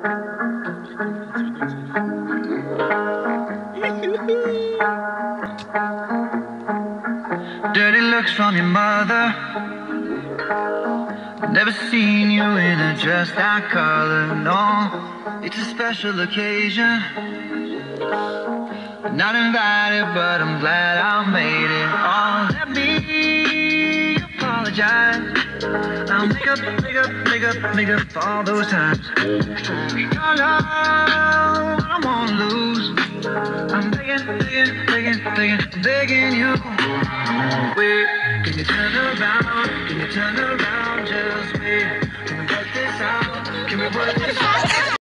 Dirty looks from your mother. Never seen you in a dress that color, no. It's a special occasion. Not invited, but I'm glad I made it. Oh, let me apologize. I'll make up for all those times. Your love, I won't lose. I'm begging you. Wait, can you turn around? Can you turn around? Just wait. Can we work this out? Can we work this out?